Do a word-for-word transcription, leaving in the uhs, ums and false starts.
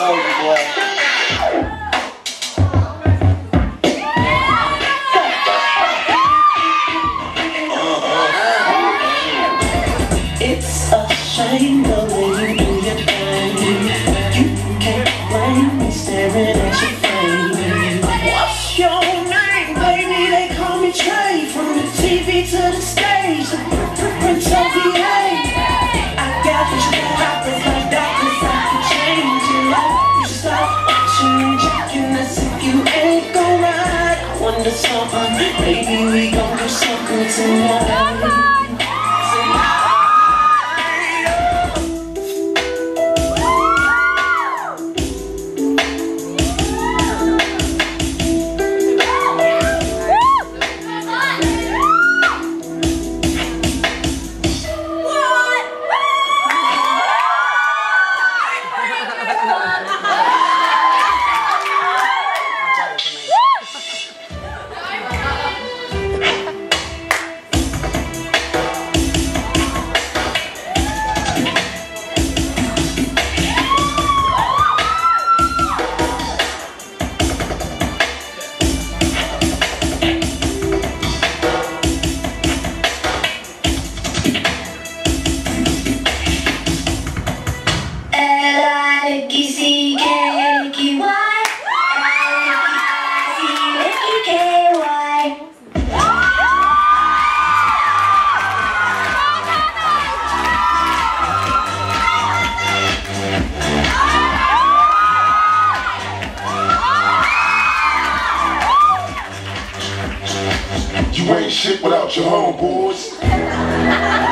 Soldier Boy. It's a shame the way you do your thing. You can't blame me staring at your face. What's your name, baby? They call me Trey. From the T V to the stage, the Prince of the A. I got what you got, it's like that, 'cause I can change your life. You stop watching and jacking us if you ain't gon' ride. I wonder something, maybe we gon' do something tonight. You ain't shit without your homeboys.